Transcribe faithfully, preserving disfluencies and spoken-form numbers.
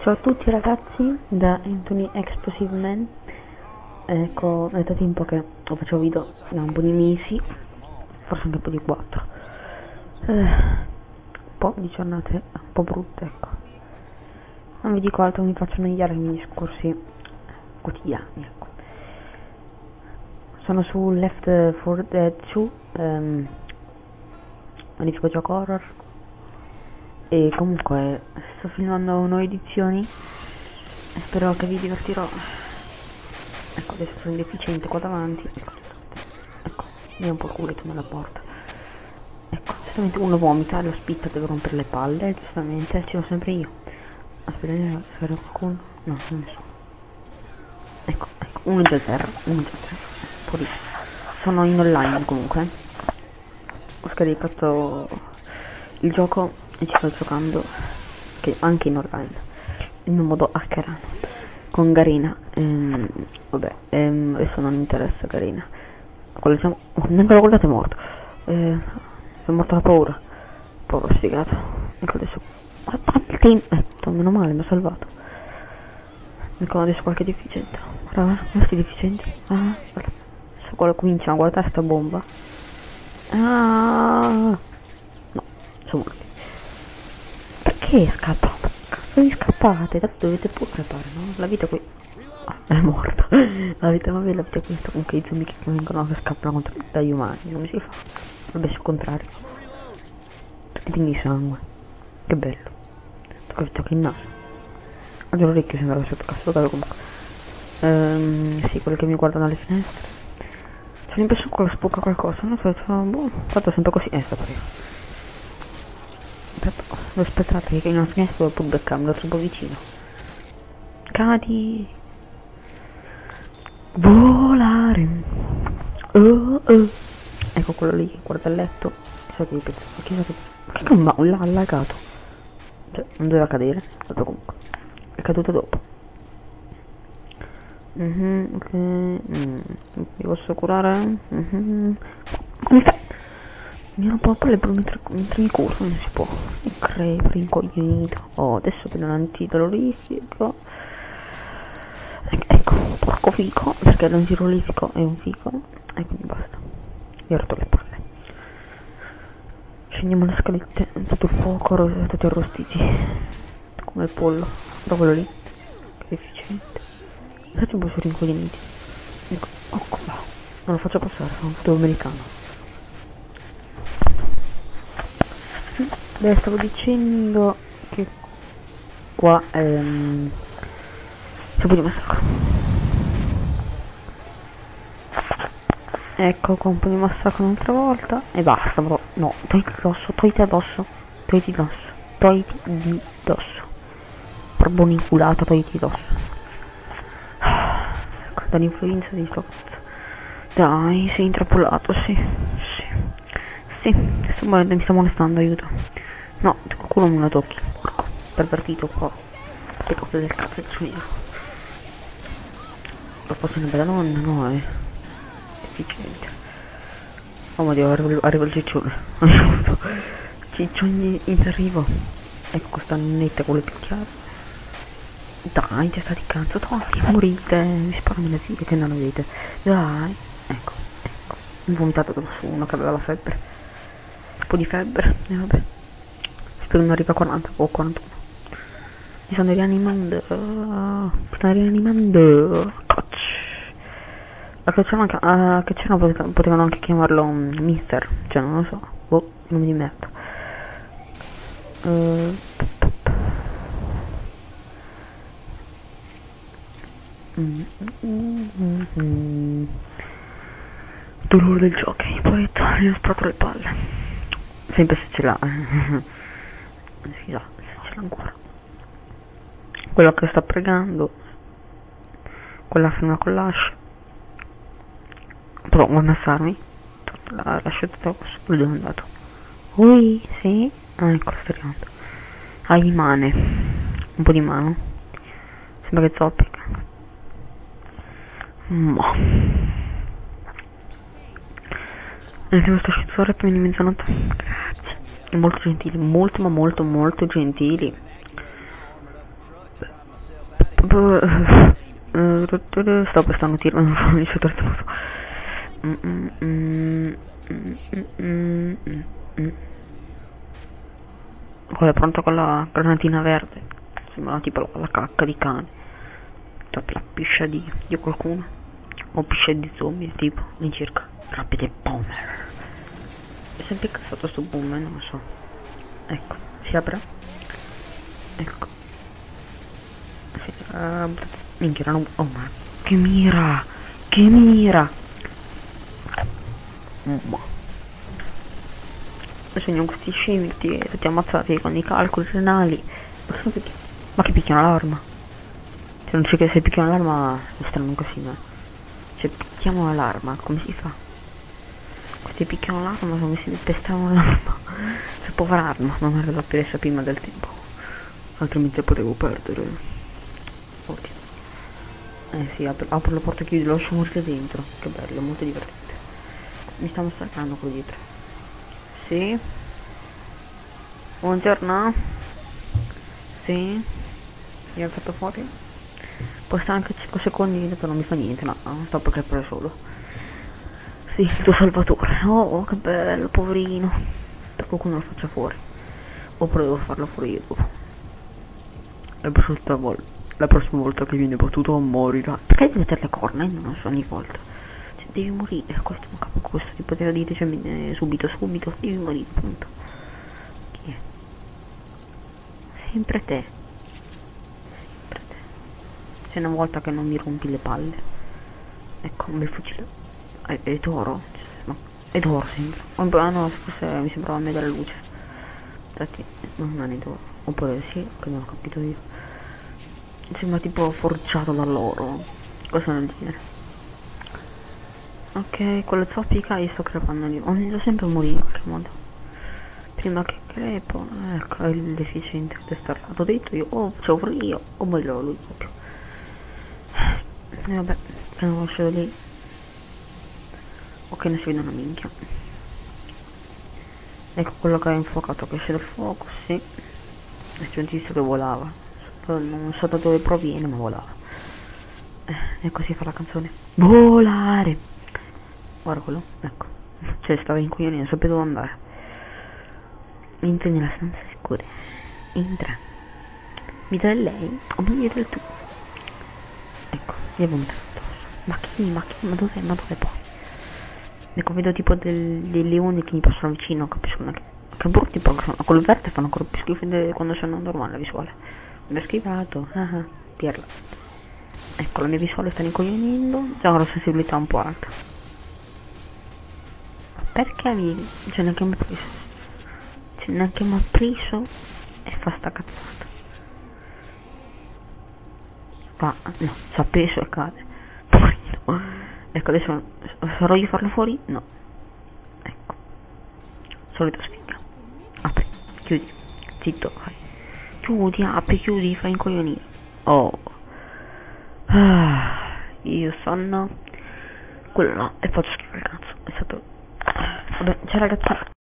Ciao a tutti ragazzi, da Anthony Explosive Man. Ecco, è da tempo che non facevo video, da un po' di mesi, forse anche un po' di quattro. Eh, un po' di giornate un po' brutte, ecco. Non vi dico altro, mi faccio annoiare i miei discorsi quotidiani, ecco. Sono su Left four Dead two, um, magnifico gioco horror. E comunque sto filmando nuove edizioni e spero che vi divertirò. Ecco, adesso sono deficiente qua davanti. Ecco, ecco, mi è un po' il culetto nella porta. Ecco, giustamente uno vomita, lo spitta, deve rompere le palle, giustamente, ce l'ho sempre io. Aspetta, se vedo qualcuno. No, non ne so. Ecco, ecco, uno già zero, uno già zero. Un po' di... Sono in online comunque. Ho scaricato il gioco e ci sto giocando che anche in online in un modo hackerano con Garena. ehm, vabbè ehm, adesso non mi interessa Garena, quello siamo... oh, neanche la guardate, è morto. eh, è morto la paura, povero sfigato. Ecco adesso il team, ecco, meno male mi ha salvato. Ecco adesso qualche deficiente, guarda, questi deficienti. Ah, guarda. Adesso quello comincia a guardare sta bomba. Ah no, sono morti. Perché scappano? Cazzo vi scappate? Tanto dovete pure crepare, no? La vita qui... Ah, è morto. La vita, vabbè, la vita questa comunque i zombie che vengono, che scappano contro dagli umani. Non si fa. Vabbè, sul contrario. Tutti quindi sangue. Che bello. Tocca tocca il naso. Oggi l'orecchio sembra che sotto cazzo, vabbè comunque. Ehm, sì, quelli che mi guardano alle finestre. C'è l'impressione che quello spucca qualcosa, non so, cioè, boh, tanto sempre così. Eh, sta per aspettate che non finestra può beccarmi, lo troppo vicino. Cadi. Volare. Oh, oh. Ecco quello lì, guarda il letto. Chissà che pensa, chissà che... Che come l'ha allagato. Cioè, non doveva cadere, dato comunque. È caduto dopo. Mhm, ok. Mm. Mi posso curare? Mhm. Come fai? Mi rompo un po' le brune mentre, mentre mi curo, non si può. Mi crepo, rincoglionito. Oh, adesso prendo un antidolorifico. E ecco, porco fico, perché l'antidolorifico è un fico. E quindi basta. Mi ho rotto le palle. Scendiamo le scalette, tutto il fuoco, tutti arrostiti. Come il pollo. Da quello lì. Che efficiente. Infatti un po' sono rincoglioniti. Ecco, ecco là. Non lo faccio passare, sono un foto americano. Beh, stavo dicendo che qua ehm, c'è un po' di massacro. Ecco qua un po' di massacro un'altra volta. E basta bro. No, togliti addosso, togliti addosso. Togliti addosso. Togliti di dosso. Proprio inculato, togliti addosso. Ecco, dall'influenza di sto cazzo. Dai, sei intrappolato, sì. Sì. Sì, sto, mi sta molestando, aiuto. No, qualcuno me la tocchi, porco, pervertito qua. Che copia del cazzo è nero. Lo posso una bella donna, no, è efficiente. Oh mio Dio, arrivo, arrivo il ciccione. Ciccioni in arrivo. Ecco questa netta con le picchiate. Dai, testa di cazzo, dai, morite. Mi sparano le figlie che non lo vedete. Dai, ecco, ecco. Mi ho vomitato su uno che aveva la febbre. Un po' di febbre, e vabbè. Spero non arriva a quaranta o quarantuno. Mi stanno rianimando. Mi stanno rianimando. Coach. La che c'erano anche. Uh, che c'erano potevano anche chiamarlo um, mister. Cioè non lo so. Boh, nome di merda. Uh, mm, mm, mm, mm. Dolore del jockey, poeta, gli ho sparato le palle. Sempre se ce l'ha. Sì, no, se ce l'ha ancora. Quello che sta pregando. Quella firma con l'ascia. Però vuole ammazzarmi. La lascio tutto quello dove è andato. Ui, sì. Ah, ecco, sta arrivando. Ah, di mane. Un po' di mano. Sembra che zoppica. Ma. Anche questo scizzore prima di mezzanotte. Grazie. Molto gentili, molto ma molto molto gentili. Sto per starnutire, ma non riesco a trattenuto. Quella è pronta con la granatina verde. Sembra tipo la cacca di cane. La piscia di, di qualcuno. O piscia di zombie, tipo, all'incirca. Rapide bomber. È sempre incazzato sto bomber, non lo so. Ecco, si apre. Ecco. Uh, minchia, non... Oh ma... Che mira! Che mira! Ma... Sono questi scemi tutti ammazzati con i calcoli renali. Ma che picchiano l'arma? Se non c'è che se picchiano l'arma è strano così, ma... Se picchiamo l'arma, come si fa? Questi picchiano l'arma come si pestavano l'arma. Se povera arma, non avrei fatto presa prima del tempo. Altrimenti potevo perdere. Oddio. Eh sì, apro, apro la porta e chiudo, lo lascio morire dentro. Che bello, molto divertente. Mi sta massacrando quello dietro. Sì. Buongiorno. Sì. Mi ha fatto fuori. Può stare anche cinque secondi dietro, non mi fa niente, no, no, sto perché è solo. Sì, il tuo salvatore. Oh, che bello, poverino. Per qualcuno lo faccia fuori. Oppure devo farlo fuori io dopo. La prossima volta, la prossima volta che viene battuto morirà. Perché devi mettere le corna? Io non so ogni volta. Cioè, devi morire. Questo non capo questo. Ti poteva dire cioè, eh, subito, subito. Devi morire, appunto. Chi è? Sempre te. Sempre te. C'è una volta che non mi rompi le palle. Ecco, un bel fucile. È, è d'oro? No, è d'oro sembra. Ah no, forse mi sembrava a me dalla luce. Infatti, no, non è d'oro. Oppure sì, che non ho capito io. Sembra tipo forgiato dall'oro. Cosa del genere. Ok, con le zoppica io sto crepando lì. Devo sempre morire in qualche modo. Prima che crepo. Ecco, è il deficiente che sta stato detto io. O ce l'avrò io, o morirò lui proprio. E vabbè, che non lascio lì. Ok, ne si vede una minchia. Ecco quello che ha infuocato che esce dal fuoco, sì. E c'è un tizio che volava. Non so da dove proviene, ma volava. Eh, e così fa la canzone. Volare! Guarda quello, ecco. Cioè, stava in cui io non sapevo dove andare. Entri nella stanza sicura. Entra. Mi dai lei? O mi dai tu? Ecco, mi è venuto addosso. Ma chi? Ma chi? Ma dove? Ma dove poi? Ecco, vedo tipo del, dei leoni che mi passano vicino, capisco che, che brutti poi sono. Quello verde fanno ancora più schifo quando sono normale la visuale. Mi ha schivato, ah ah, pirla. Ecco, la mia visuale sta incoglionendo, già ho la sensibilità un po' alta. Ma perché mi... Cioè neanche mi ha preso. Cioè neanche mi ha preso e fa sta cazzata. Fa, no, ci ha preso e cade. Poverino. Ecco, adesso sarò io a farlo fuori? No. Ecco. Solita sfiga. Apri, chiudi. Zitto, vai. Chiudi, apri, chiudi, fai incoglionire. Oh. Ah, io sono quello no, e faccio schifo il cazzo. È stato. Vabbè, ciao ragazzi.